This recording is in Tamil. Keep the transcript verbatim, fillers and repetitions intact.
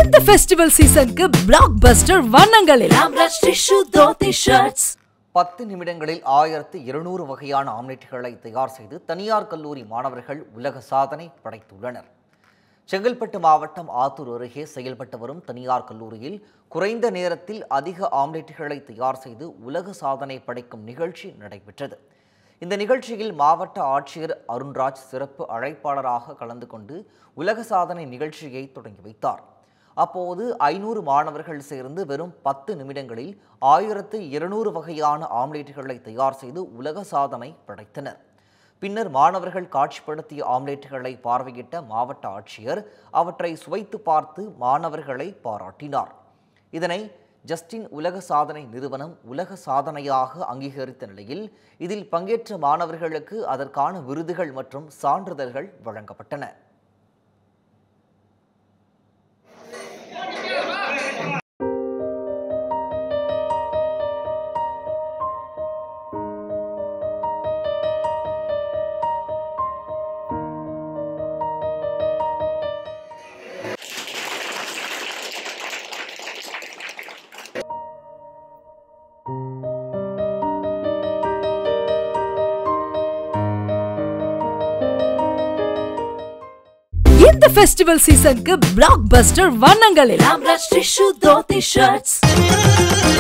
இந்த ஃபெஸ்டிவல் சீசனுக்கு பிளாக்பஸ்டர் வண்ணங்கள் எல்லாம் டிஷ்யூ தோத்தி ஷர்ட்ஸ். பத்து நிமிடங்களில் ஆயிரத்து இருநூறு வகையான ஆம்லெட்டுகளை தயார் செய்து தனியார் கல்லூரி மாணவர்கள் உலக சாதனை படைத்துள்ளனர். செங்கல்பட்டு மாவட்டம் ஆத்தூர் அருகே செயல்பட்டு வரும் தனியார் கல்லூரியில் குறைந்த நேரத்தில் அதிக ஆம்லெட்டுகளை தயார் செய்து உலக சாதனை படைக்கும் நிகழ்ச்சி நடைபெற்றது. இந்த நிகழ்ச்சியில் மாவட்ட ஆட்சியர் அருண்ராஜ் சிறப்பு அழைப்பாளராக கலந்து கொண்டு உலக சாதனை நிகழ்ச்சியை தொடங்கி வைத்தார். அப்போது ஐநூறு மாணவர்கள் சேர்ந்து வெறும் பத்து நிமிடங்களில் ஆயிரத்து இருநூறு வகையான ஆம்லெட்டுகளை தயார் செய்து உலக சாதனை படைத்தனர். பின்னர் மாணவர்கள் காட்சிப்படுத்திய ஆம்லெட்டுகளை பார்வையிட்ட மாவட்ட ஆட்சியர் அவற்றை சுவைத்து பார்த்து மாணவர்களை பாராட்டினார். இதனை ஜஸ்டின் உலக சாதனை நிறுவனம் உலக சாதனையாக அங்கீகரித்த நிலையில் இதில் பங்கேற்ற மாணவர்களுக்கு அதற்கான விருதுகள் மற்றும் சான்றிதழ்கள் வழங்கப்பட்டன. இந்த ஃபெஸ்டிவல் சீசனுக்கு பிளாக்பஸ்டர் வண்ணங்கள் எல்லாம் டிஷ்யூ தோத்தி ஷர்ட்ஸ்.